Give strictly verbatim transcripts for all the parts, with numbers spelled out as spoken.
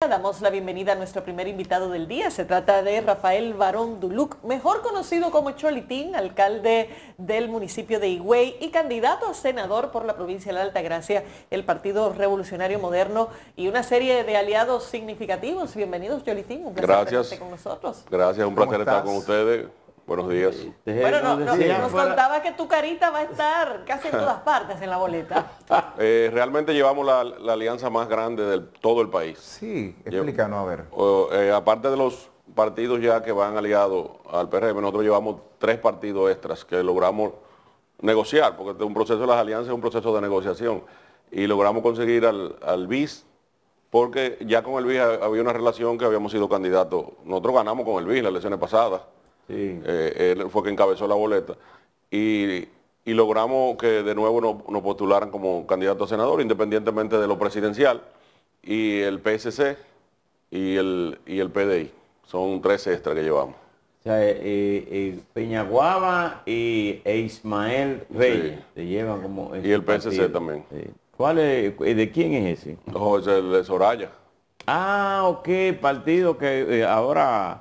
Damos la bienvenida a nuestro primer invitado del día. Se trata de Rafael Barón Duluc, mejor conocido como Cholitín, alcalde del municipio de Higüey y candidato a senador por la provincia de la Altagracia, el Partido Revolucionario Moderno y una serie de aliados significativos. Bienvenidos, Cholitín. Un placer Gracias. tenerte con nosotros. Gracias, un placer estar con ustedes. Buenos días. Bueno, no, no, nos contaba que tu carita va a estar casi en todas partes en la boleta. Eh, realmente llevamos la, la alianza más grande de todo el país. Sí, explícanos a ver. Eh, aparte de los partidos ya que van aliados al P R M, nosotros llevamos tres partidos extras que logramos negociar, porque este es un proceso de las alianzas, es un proceso de negociación. Y logramos conseguir al, al B I S, porque ya con el B I S había una relación que habíamos sido candidatos. Nosotros ganamos con el B I S las elecciones pasadas. Sí. Eh, él fue quien encabezó la boleta y, y logramos que de nuevo nos, nos postularan como candidato a senador independientemente de lo presidencial, y el P S C y el, y el P D I son tres extras que llevamos. O sea, eh, eh, Peñaguaba y e Ismael Reyes sí. Te llevan como... Y el P S C partido. También. Sí. ¿Cuál es, ¿De quién es ese? No, es el de Soraya. Ah, ok, partido que eh, ahora...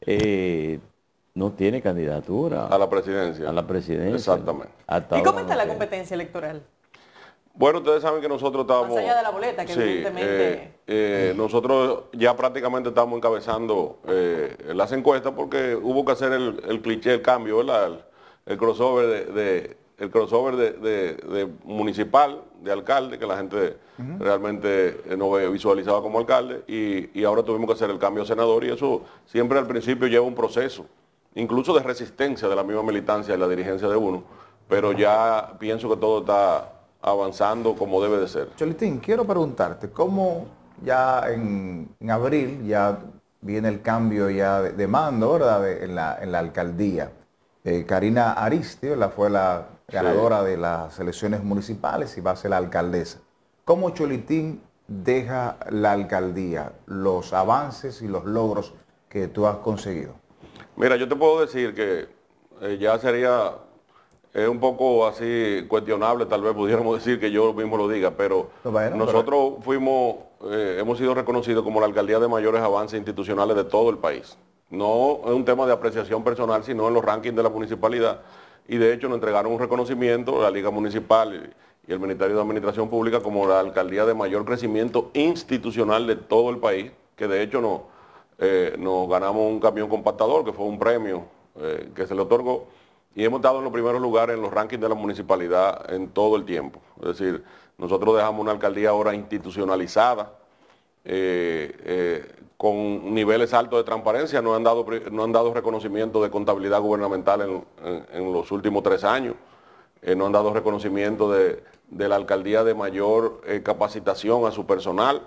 Eh, no tiene candidatura. A la presidencia. A la presidencia. Exactamente. ¿Y cómo está la competencia electoral? Bueno, ustedes saben que nosotros estábamos... Más allá de la boleta, que sí, evidentemente... Eh, eh, nosotros ya prácticamente estamos encabezando eh, las encuestas porque hubo que hacer el, el cliché, el cambio, ¿verdad? El, el crossover de, de el crossover de, de, de municipal, de alcalde, que la gente uh-huh. realmente no visualizaba como alcalde, y, y ahora tuvimos que hacer el cambio a senador, y eso siempre al principio lleva un proceso, incluso de resistencia de la misma militancia y la dirigencia de uno, pero ya pienso que todo está avanzando como debe de ser. Cholitín, quiero preguntarte, ¿cómo ya en, en abril ya viene el cambio ya de, de mando, ¿verdad?, de, en, la, en la alcaldía? Eh, Karina Aristi, ¿verdad?, fue la ganadora sí. de las elecciones municipales y va a ser la alcaldesa. ¿Cómo Cholitín deja la alcaldía, los avances y los logros que tú has conseguido? Mira, yo te puedo decir que eh, ya sería eh, un poco así cuestionable, tal vez pudiéramos decir que yo mismo lo diga, pero bueno, nosotros pero... fuimos, eh, hemos sido reconocidos como la alcaldía de mayores avances institucionales de todo el país. No es un tema de apreciación personal, sino en los rankings de la municipalidad, y de hecho nos entregaron un reconocimiento, la Liga Municipal y el Ministerio de Administración Pública, como la alcaldía de mayor crecimiento institucional de todo el país, que de hecho no Eh, nos ganamos un camión compactador, que fue un premio eh, que se le otorgó, y hemos estado en los primeros lugares en los rankings de la municipalidad en todo el tiempo. Es decir, nosotros dejamos una alcaldía ahora institucionalizada, eh, eh, con niveles altos de transparencia. Nos han dado, no han dado reconocimiento de contabilidad gubernamental en, en, en los últimos tres años, eh, nos han dado reconocimiento de, de la alcaldía de mayor eh, capacitación a su personal,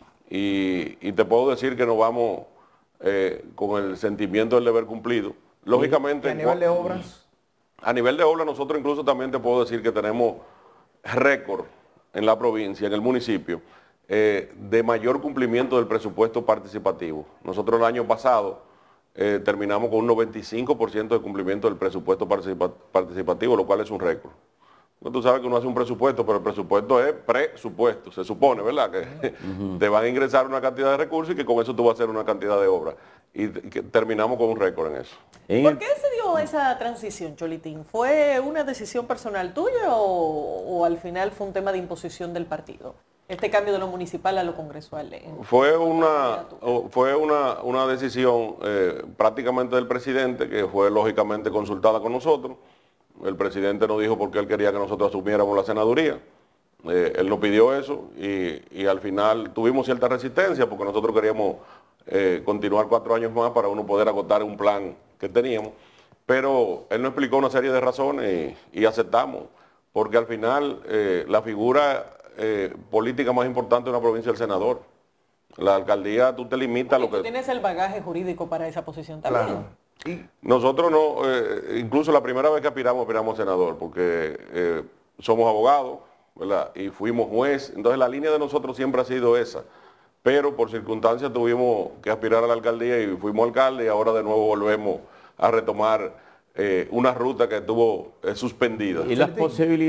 y, y te puedo decir que nos vamos... Eh, con el sentimiento del deber cumplido. Lógicamente... ¿Y a nivel de obras? A nivel de obras nosotros incluso también te puedo decir que tenemos récord en la provincia, en el municipio, eh, de mayor cumplimiento del presupuesto participativo. Nosotros el año pasado eh, terminamos con un noventa y cinco por ciento de cumplimiento del presupuesto participa participativo, lo cual es un récord. Tú sabes que uno hace un presupuesto, pero el presupuesto es presupuesto, se supone, ¿verdad? Que uh-huh. te van a ingresar una cantidad de recursos y que con eso tú vas a hacer una cantidad de obras. Y que terminamos con un récord en eso. ¿Por qué se dio esa transición, Cholitín? ¿Fue una decisión personal tuya o, o al final fue un tema de imposición del partido? Este cambio de lo municipal a lo congresual. Fue una, fue una, una decisión eh, prácticamente del presidente, que fue lógicamente consultada con nosotros. El presidente nos dijo porque él quería que nosotros asumiéramos la senaduría. Eh, él nos pidió eso y, y al final tuvimos cierta resistencia porque nosotros queríamos eh, continuar cuatro años más para uno poder agotar un plan que teníamos. Pero él nos explicó una serie de razones y, y aceptamos, porque al final eh, la figura eh, política más importante de una provincia es el senador. La alcaldía, tú te limitas a lo que... Tú tienes el bagaje jurídico para esa posición también. Claro. Y nosotros no, eh, incluso la primera vez que aspiramos, aspiramos a senador, porque eh, somos abogados, ¿verdad? Y fuimos juez, entonces la línea de nosotros siempre ha sido esa, pero por circunstancias tuvimos que aspirar a la alcaldía y fuimos alcalde, y ahora de nuevo volvemos a retomar eh, una ruta que estuvo eh, suspendida. ¿Y las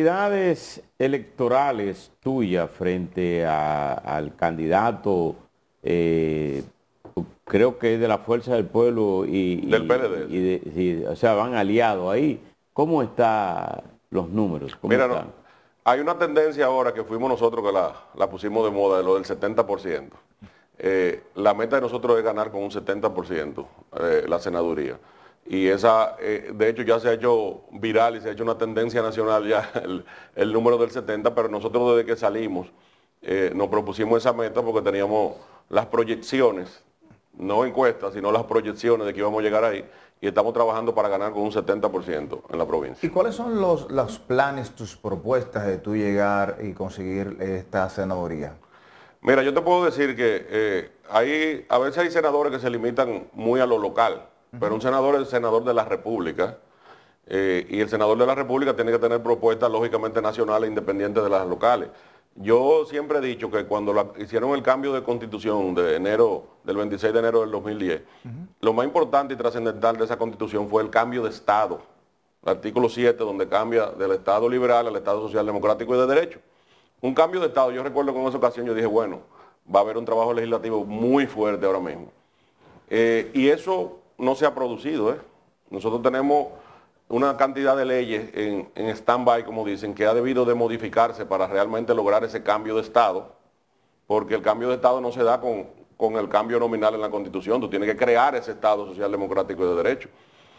posibilidades electorales tuyas frente a, al candidato eh, creo que es de la Fuerza del Pueblo y... Del y, P L D. Y de, sí, o sea, van aliados ahí. ¿Cómo están los números? ¿Cómo Mira, están? no, hay una tendencia ahora que fuimos nosotros que la, la pusimos de moda, de lo del setenta por ciento. Eh, la meta de nosotros es ganar con un setenta por ciento eh, la senaduría. Y esa, eh, de hecho, ya se ha hecho viral y se ha hecho una tendencia nacional ya el, el número del setenta, pero nosotros desde que salimos eh, nos propusimos esa meta porque teníamos las proyecciones, no encuestas, sino las proyecciones de que íbamos a llegar ahí, y estamos trabajando para ganar con un setenta por ciento en la provincia. ¿Y cuáles son los, los planes, tus propuestas de tú llegar y conseguir esta senaduría? Mira, yo te puedo decir que eh, hay, a veces hay senadores que se limitan muy a lo local, uh-huh. pero un senador es el senador de la República, eh, y el senador de la República tiene que tener propuestas lógicamente nacionales independientes de las locales. Yo siempre he dicho que cuando la, hicieron el cambio de constitución de enero, del veintiséis de enero del dos mil diez, uh-huh. lo más importante y trascendental de esa constitución fue el cambio de Estado. El artículo siete, donde cambia del Estado liberal al Estado social democrático y de derecho. Un cambio de Estado, yo recuerdo que en esa ocasión yo dije, bueno, va a haber un trabajo legislativo muy fuerte ahora mismo. Eh, y eso no se ha producido. ¿eh? Nosotros tenemos una cantidad de leyes en, en stand-by, como dicen, que ha debido de modificarse para realmente lograr ese cambio de Estado, porque el cambio de Estado no se da con, con el cambio nominal en la Constitución, tú tienes que crear ese Estado social democrático y de derecho.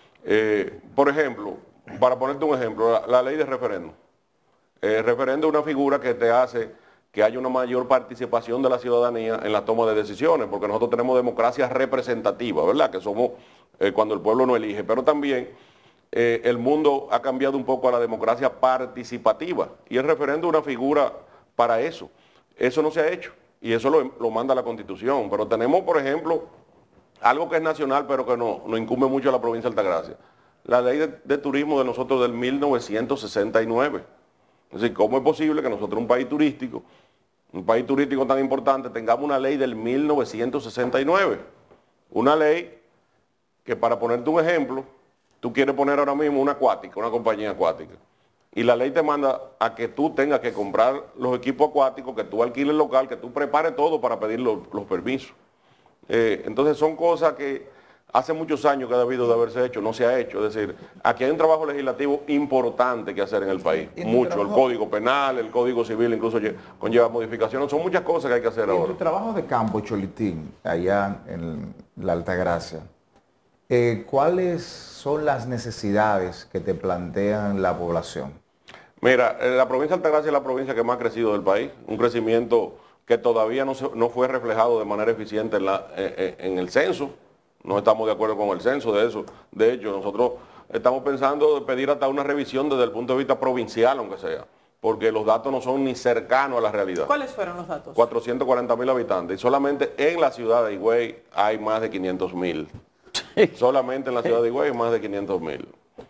Eh, por ejemplo, para ponerte un ejemplo, la, la ley de referéndum. El referéndum es una figura que te hace que haya una mayor participación de la ciudadanía en la toma de decisiones, porque nosotros tenemos democracia representativa, ¿verdad? Que somos eh, cuando el pueblo no elige, pero también eh, el mundo ha cambiado un poco a la democracia participativa, y el referéndum es una figura para eso. Eso no se ha hecho, y eso lo, lo manda la Constitución, pero tenemos, por ejemplo, algo que es nacional, pero que no, no incumbe mucho a la provincia de Altagracia, la ley de, de turismo de nosotros del mil novecientos sesenta y nueve. Es decir, ¿cómo es posible que nosotros, un país turístico, un país turístico tan importante, tengamos una ley del mil novecientos sesenta y nueve? Una ley que, para ponerte un ejemplo, tú quieres poner ahora mismo una acuática, una compañía acuática, y la ley te manda a que tú tengas que comprar los equipos acuáticos, que tú alquiles local, que tú prepares todo para pedir los, los permisos. Eh, entonces son cosas que hace muchos años que ha debido de haberse hecho, no se ha hecho. Es decir, aquí hay un trabajo legislativo importante que hacer en el país. Mucho. Trabajo, el Código Penal, el Código Civil incluso conlleva modificaciones. Son muchas cosas que hay que hacer ahora. En tu trabajo de campo, Cholitín, allá en la Altagracia, eh, ¿cuáles son las necesidades que te plantean la población? Mira, la provincia de Altagracia es la provincia que más ha crecido del país. Un crecimiento que todavía no, se, no fue reflejado de manera eficiente en, la, en, en el censo. No estamos de acuerdo con el censo de eso. De hecho, nosotros estamos pensando de pedir hasta una revisión desde el punto de vista provincial, aunque sea, porque los datos no son ni cercanos a la realidad. ¿Cuáles fueron los datos? cuatrocientos cuarenta mil habitantes. Y solamente en la ciudad de Higüey hay más de quinientos mil. Solamente en la ciudad de Higüey hay más de quinientos mil.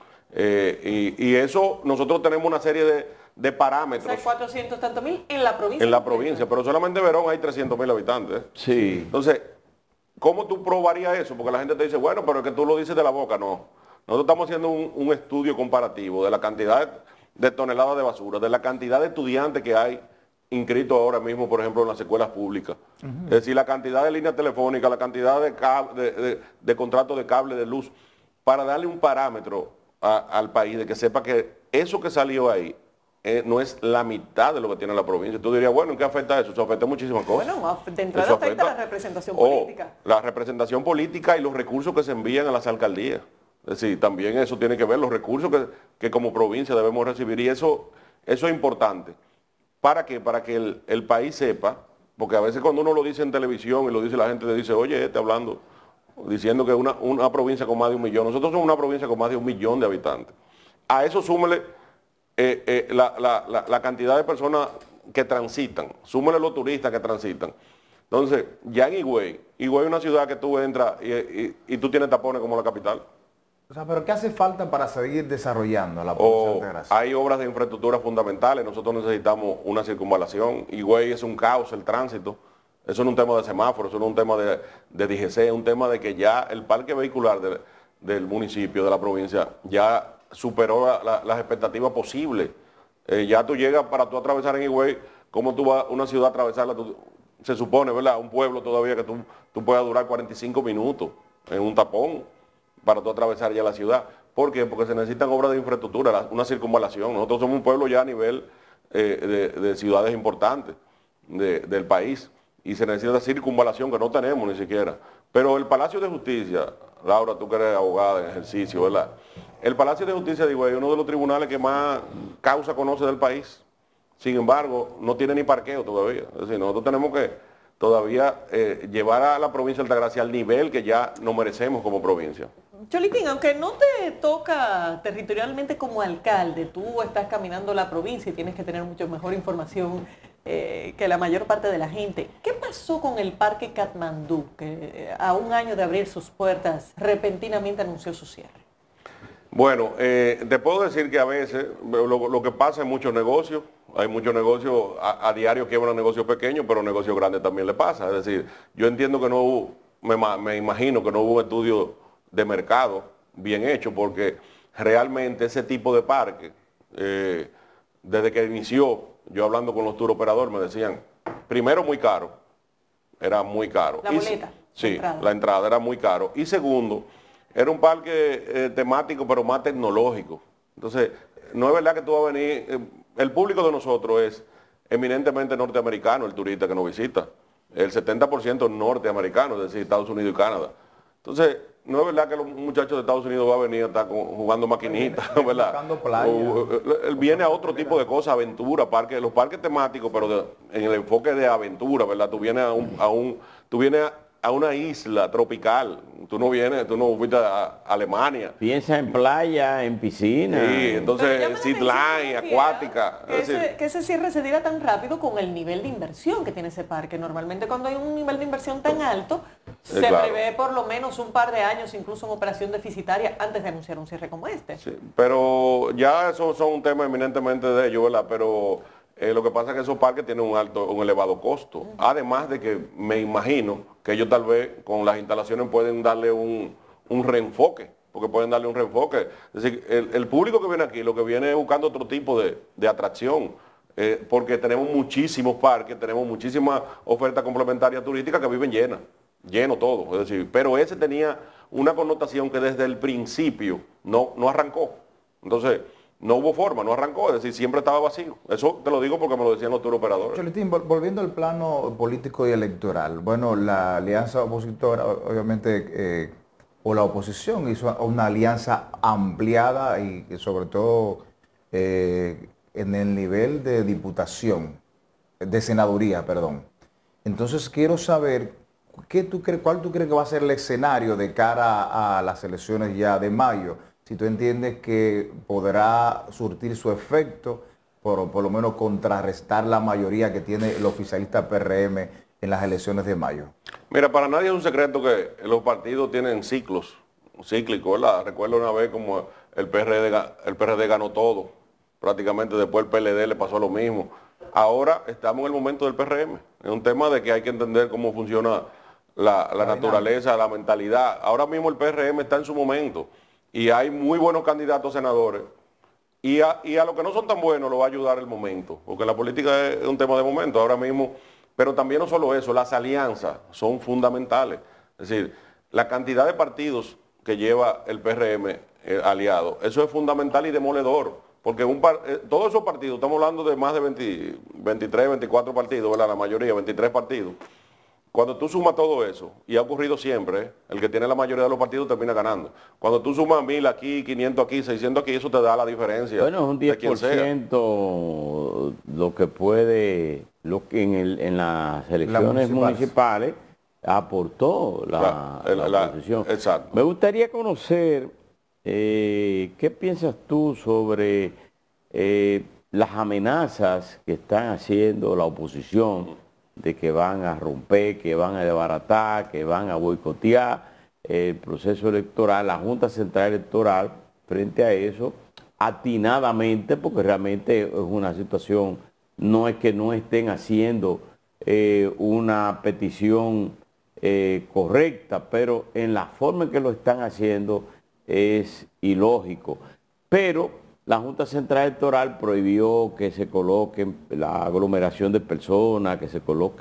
Eh, y, y eso, nosotros tenemos una serie de, de parámetros. O sea, cuatrocientos tantos mil en la provincia. En la provincia, pero solamente en Verón hay trescientos mil habitantes. Sí. Entonces, ¿cómo tú probarías eso? Porque la gente te dice, bueno, pero es que tú lo dices de la boca. No. Nosotros estamos haciendo un, un estudio comparativo de la cantidad de, de toneladas de basura, de la cantidad de estudiantes que hay inscritos ahora mismo, por ejemplo, en las escuelas públicas. Uh-huh. Es decir, la cantidad de líneas telefónicas, la cantidad de, de, de, de contratos de cable de luz, para darle un parámetro a, al país, de que sepa que eso que salió ahí Eh, no es la mitad de lo que tiene la provincia. Tú dirías, bueno, ¿en qué afecta eso? Eso afecta muchísimas cosas. Bueno, de entrada eso afecta, afecta la representación política. La representación política y los recursos que se envían a las alcaldías. Es decir, también eso tiene que ver, los recursos que, que como provincia debemos recibir. Y eso, eso es importante. ¿Para qué? Para que el, el país sepa, porque a veces cuando uno lo dice en televisión y lo dice la gente, le dice, oye, este hablando, diciendo que una, una provincia con más de un millón. Nosotros somos una provincia con más de un millón de habitantes. A eso súmele Eh, eh, la, la, la, la cantidad de personas que transitan, súmale los turistas que transitan. Entonces, ya en Higüey, Higüey es una ciudad que tú entras y, y, y tú tienes tapones como la capital. O sea, pero ¿qué hace falta para seguir desarrollando la provincia de Altagracia? Hay obras de infraestructura fundamentales, nosotros necesitamos una circunvalación. Higüey es un caos el tránsito, eso no es un tema de semáforos, eso no es un tema de, de D G C, es un tema de que ya el parque vehicular de, del municipio, de la provincia, ya superó la, la, las expectativas posibles. Eh, ya tú llegas, para tú atravesar en Higüey, como tú vas a una ciudad a atravesarla, tú, se supone, ¿verdad? Un pueblo todavía que tú, tú puedas durar cuarenta y cinco minutos en un tapón para tú atravesar ya la ciudad. ¿Por qué? Porque se necesitan obras de infraestructura, una circunvalación. Nosotros somos un pueblo ya a nivel eh, de, de ciudades importantes de, del país y se necesita circunvalación que no tenemos ni siquiera. Pero el Palacio de Justicia, Laura, tú que eres abogada en ejercicio, ¿verdad? El Palacio de Justicia de Higüey es uno de los tribunales que más causa conoce del país. Sin embargo, no tiene ni parqueo todavía. Es decir, nosotros tenemos que todavía eh, llevar a la provincia de Altagracia al nivel que ya nos merecemos como provincia. Cholitín, aunque no te toca territorialmente como alcalde, tú estás caminando la provincia y tienes que tener mucho mejor información eh, que la mayor parte de la gente. ¿Qué pasó con el Parque Katmandú, que a un año de abrir sus puertas repentinamente anunció su cierre? Bueno, eh, te puedo decir que a veces lo, lo que pasa en muchos negocios, hay muchos negocios, a, a diario quiebran negocios pequeños, pero negocios grandes también le pasa. Es decir, yo entiendo que no hubo, me, me imagino que no hubo un estudio de mercado bien hecho, porque realmente ese tipo de parque, eh, desde que inició, yo hablando con los tour operadores, me decían, primero muy caro, era muy caro. La boleta. Y, sí, la entrada. la entrada era muy caro. Y segundo, era un parque eh, temático, pero más tecnológico. Entonces, no es verdad que tú vas a venir, eh, el público de nosotros es eminentemente norteamericano, el turista que nos visita. El setenta por ciento norteamericano, es decir, Estados Unidos y Canadá. Entonces, no es verdad que los muchachos de Estados Unidos van a venir a estar con, jugando maquinitas, ¿verdad? O, él viene a otro tipo de cosas, aventura, parque, los parques temáticos, pero de, en el enfoque de aventura, ¿verdad? Tú vienes a un, a un tú vienes a, a una isla tropical, tú no vienes, tú no fuiste a Alemania. Piensa en playa, en piscina. Sí, entonces zipline, acuática. Que ese, que ese cierre se diera tan rápido con el nivel de inversión que tiene ese parque. Normalmente cuando hay un nivel de inversión tan alto, se claro. prevé por lo menos un par de años, incluso en operación deficitaria, antes de anunciar un cierre como este. Sí, pero ya eso son un tema eminentemente de ellos, ¿verdad? Pero eh, lo que pasa es que esos parques tienen un alto, un elevado costo. Uh-huh. Además de que me imagino que ellos tal vez con las instalaciones pueden darle un, un reenfoque, porque pueden darle un reenfoque. Es decir, el, el público que viene aquí lo que viene es buscando otro tipo de, de atracción, eh, porque tenemos muchísimos parques, tenemos muchísimas ofertas complementarias turísticas que viven llenas, lleno todo. Es decir, pero ese tenía una connotación que desde el principio no, no arrancó. Entonces, no hubo forma, no arrancó, es decir, siempre estaba vacío. Eso te lo digo porque me lo decían los tour operadores. Cholitín, volviendo al plano político y electoral, bueno, la alianza opositora, obviamente, eh, o la oposición hizo una alianza ampliada y sobre todo eh, en el nivel de diputación, de senaduría, perdón. Entonces quiero saber, ¿qué tú crees, ¿cuál tú crees que va a ser el escenario de cara a las elecciones ya de mayo? Si tú entiendes que podrá surtir su efecto, por, por lo menos contrarrestar la mayoría que tiene el oficialista P R M en las elecciones de mayo. Mira, para nadie es un secreto que los partidos tienen ciclos, cíclicos, ¿verdad? Recuerdo una vez como el P R D, el P R D ganó todo, prácticamente después el P L D le pasó lo mismo. Ahora estamos en el momento del P R M, es un tema de que hay que entender cómo funciona la, la naturaleza, la mentalidad. Ahora mismo el P R M está en su momento. Y hay muy buenos candidatos senadores. Y a, y a los que no son tan buenos lo va a ayudar el momento. Porque la política es un tema de momento ahora mismo. Pero también no solo eso, las alianzas son fundamentales. Es decir, la cantidad de partidos que lleva el P R M eh, aliado, eso es fundamental y demoledor. Porque un par, eh, todos esos partidos, estamos hablando de más de veinte, veintitrés, veinticuatro partidos, ¿verdad? La mayoría, veintitrés partidos. Cuando tú sumas todo eso, y ha ocurrido siempre, ¿eh? El que tiene la mayoría de los partidos termina ganando. Cuando tú sumas mil aquí, quinientos aquí, seiscientos aquí, eso te da la diferencia. Bueno, es un diez por ciento lo que puede, lo que en, el, en las elecciones la municipales aportó la, la, la oposición. La, exacto. Me gustaría conocer eh, qué piensas tú sobre eh, las amenazas que están haciendo la oposición, de que van a romper, que van a desbaratar, que van a boicotear el proceso electoral, la Junta Central Electoral, frente a eso, atinadamente, porque realmente es una situación, no es que no estén haciendo eh, una petición eh, correcta, pero en la forma en que lo están haciendo es ilógico. Pero la Junta Central Electoral prohibió que se coloquen la aglomeración de personas, que se coloquen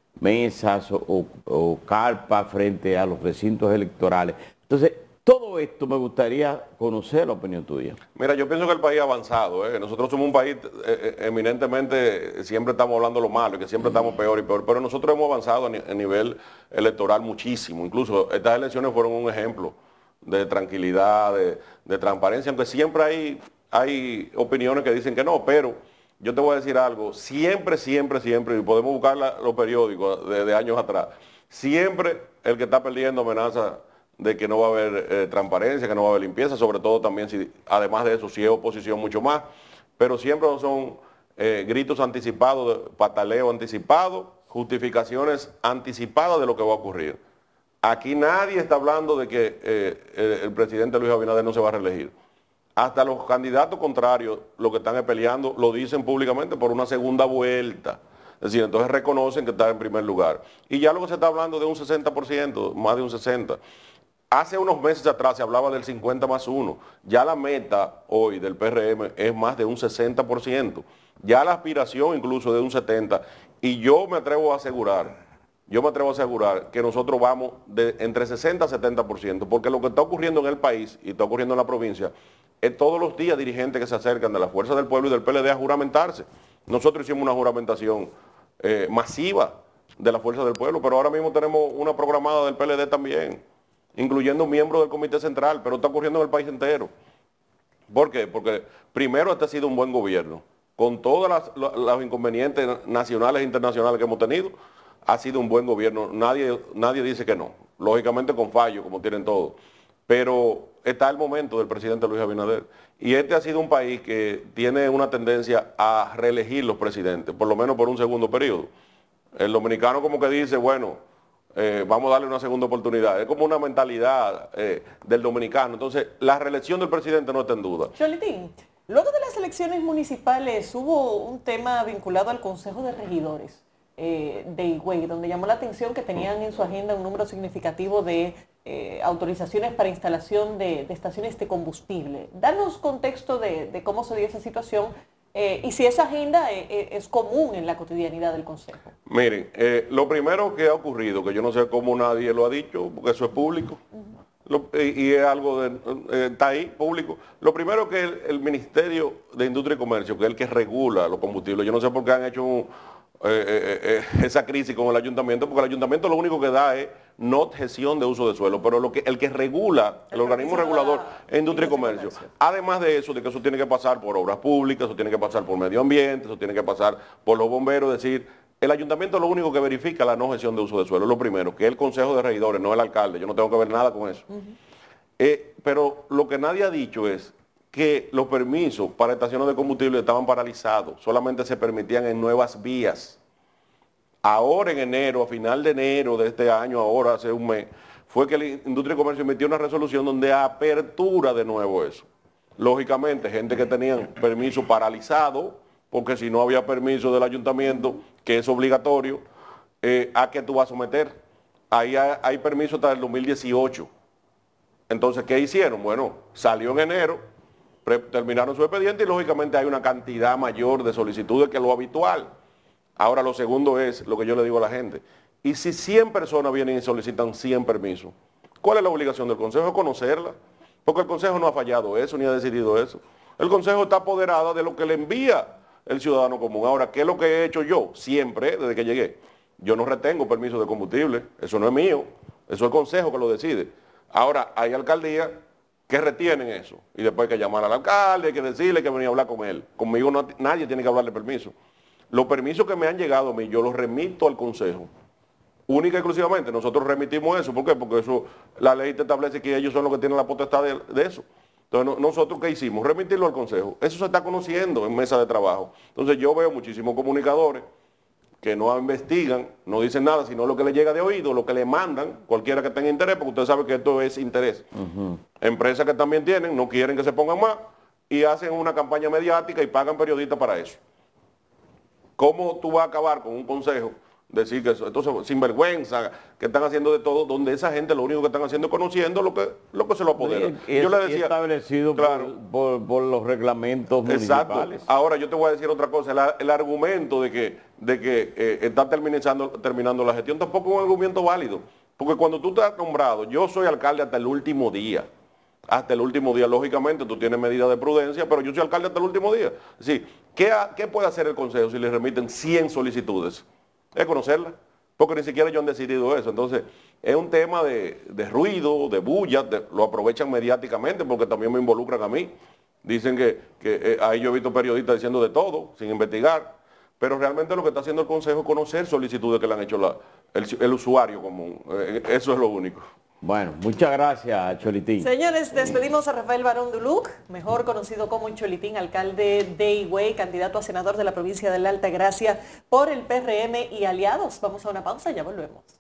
mesas o, o, o carpas frente a los recintos electorales. Entonces, todo esto me gustaría conocer la opinión tuya. Mira, yo pienso que el país ha avanzado. ¿eh? Nosotros somos un país eh, eminentemente, siempre estamos hablando lo malo, y que siempre estamos peor y peor, pero nosotros hemos avanzado a, ni a nivel electoral muchísimo. Incluso estas elecciones fueron un ejemplo de tranquilidad, de, de transparencia, aunque siempre hay, hay opiniones que dicen que no, pero yo te voy a decir algo, siempre, siempre, siempre, y podemos buscar la, los periódicos de, de años atrás, siempre el que está perdiendo amenaza de que no va a haber eh, transparencia, que no va a haber limpieza, sobre todo también, si, además de eso, si es oposición mucho más, pero siempre son eh, gritos anticipados, pataleo anticipado, justificaciones anticipadas de lo que va a ocurrir. Aquí nadie está hablando de que eh, el presidente Luis Abinader no se va a reelegir. Hasta los candidatos contrarios, los que están peleando, lo dicen públicamente por una segunda vuelta. Es decir, entonces reconocen que está en primer lugar. Y ya lo que se está hablando de un sesenta por ciento, más de un sesenta por ciento. Hace unos meses atrás se hablaba del cincuenta más uno. Ya la meta hoy del P R M es más de un sesenta por ciento. Ya la aspiración incluso de un setenta por ciento. Y yo me atrevo a asegurar, yo me atrevo a asegurar que nosotros vamos de entre sesenta a setenta por ciento. Porque lo que está ocurriendo en el país y está ocurriendo en la provincia es todos los días dirigentes que se acercan de la Fuerza del Pueblo y del P L D a juramentarse. Nosotros hicimos una juramentación eh, masiva de la Fuerza del Pueblo, pero ahora mismo tenemos una programada del P L D también, incluyendo miembros del Comité Central, pero está ocurriendo en el país entero. ¿Por qué? Porque primero este ha sido un buen gobierno, con todos los inconvenientes nacionales e internacionales que hemos tenido, ha sido un buen gobierno, nadie, nadie dice que no, lógicamente con fallos, como tienen todos, pero está el momento del presidente Luis Abinader, y este ha sido un país que tiene una tendencia a reelegir los presidentes, por lo menos por un segundo periodo. El dominicano como que dice, bueno, Eh, vamos a darle una segunda oportunidad. Es como una mentalidad eh, del dominicano. Entonces, la reelección del presidente no está en duda. Cholitín, luego de las elecciones municipales hubo un tema vinculado al Consejo de Regidores eh, de Higüey, donde llamó la atención que tenían en su agenda un número significativo de eh, autorizaciones para instalación de, de estaciones de combustible. Danos contexto de, de cómo se dio esa situación. Eh, y si esa agenda eh, es común en la cotidianidad del Consejo. Miren, eh, lo primero que ha ocurrido, que yo no sé cómo nadie lo ha dicho, porque eso es público, uh-huh. lo, y, y es algo de, eh, está ahí, público. Lo primero que el, el Ministerio de Industria y Comercio, que es el que regula los combustibles, yo no sé por qué han hecho un, eh, eh, eh, esa crisis con el ayuntamiento, porque el ayuntamiento lo único que da es no gestión de uso de suelo, pero lo que, el que regula, el, el organismo regulador es Industria y Comercio. Comercio. Además de eso, de que eso tiene que pasar por obras públicas, eso tiene que pasar por medio ambiente, eso tiene que pasar por los bomberos, es decir, el ayuntamiento es lo único que verifica la no gestión de uso de suelo, lo primero, que es el Consejo de Regidores, no el alcalde, yo no tengo que ver nada con eso. Uh-huh. eh, pero lo que nadie ha dicho es que los permisos para estaciones de combustible estaban paralizados, solamente se permitían en nuevas vías. Ahora en enero, a final de enero de este año, ahora hace un mes, fue que la Industria y Comercio emitió una resolución donde apertura de nuevo eso. Lógicamente, gente que tenían permiso paralizado, porque si no había permiso del ayuntamiento, que es obligatorio, eh, ¿a qué tú vas a someter? Ahí hay, hay permiso hasta el dos mil dieciocho. Entonces, ¿qué hicieron? Bueno, salió en enero, terminaron su expediente y lógicamente hay una cantidad mayor de solicitudes que lo habitual. Ahora lo segundo es lo que yo le digo a la gente. Y si cien personas vienen y solicitan cien permisos, ¿cuál es la obligación del Consejo? Conocerla. Porque el Consejo no ha fallado eso, ni ha decidido eso. El Consejo está apoderado de lo que le envía el ciudadano común. Ahora, ¿qué es lo que he hecho yo? Siempre, desde que llegué. Yo no retengo permisos de combustible. Eso no es mío. Eso es el Consejo que lo decide. Ahora, hay alcaldías que retienen eso. Y después hay que llamar al alcalde, hay que decirle que venía a hablar con él. Conmigo no, nadie tiene que hablarle permiso. Los permisos que me han llegado a mí, yo los remito al Consejo. Única y exclusivamente, nosotros remitimos eso. ¿Por qué? Porque eso, la ley te establece que ellos son los que tienen la potestad de, de eso. Entonces, no, nosotros, ¿qué hicimos? Remitirlo al Consejo. Eso se está conociendo en mesa de trabajo. Entonces, yo veo muchísimos comunicadores que no investigan, no dicen nada, sino lo que les llega de oído, lo que le mandan, cualquiera que tenga interés, porque usted sabe que esto es interés. Uh-huh. Empresas que también tienen, no quieren que se pongan más, y hacen una campaña mediática y pagan periodistas para eso. ¿Cómo tú vas a acabar con un consejo decir que eso, entonces sinvergüenza, que están haciendo de todo, donde esa gente lo único que están haciendo es conociendo lo que, lo que se lo apodera. Y, yo le decía, establecido claro, por, por, por los reglamentos municipales. Exacto. Ahora yo te voy a decir otra cosa, el, el argumento de que, de que eh, está terminando, terminando la gestión tampoco es un argumento válido, porque cuando tú estás nombrado, yo soy alcalde hasta el último día, hasta el último día, lógicamente tú tienes medidas de prudencia, pero yo soy alcalde hasta el último día. Sí, ¿qué, ¿qué puede hacer el Consejo si le remiten cien solicitudes? Es conocerla, porque ni siquiera ellos han decidido eso. Entonces, es un tema de, de ruido, de bulla, de, lo aprovechan mediáticamente porque también me involucran a mí. Dicen que, que eh, ahí yo he visto periodistas diciendo de todo, sin investigar, pero realmente lo que está haciendo el Consejo es conocer solicitudes que le han hecho la, el, el usuario común. Eh, eso es lo único. Bueno, muchas gracias, Cholitín. Señores, despedimos a Rafael Barón Duluc, mejor conocido como Cholitín, alcalde de Higüey, candidato a senador de la provincia de la Altagracia por el P R M y aliados. Vamos a una pausa, ya volvemos.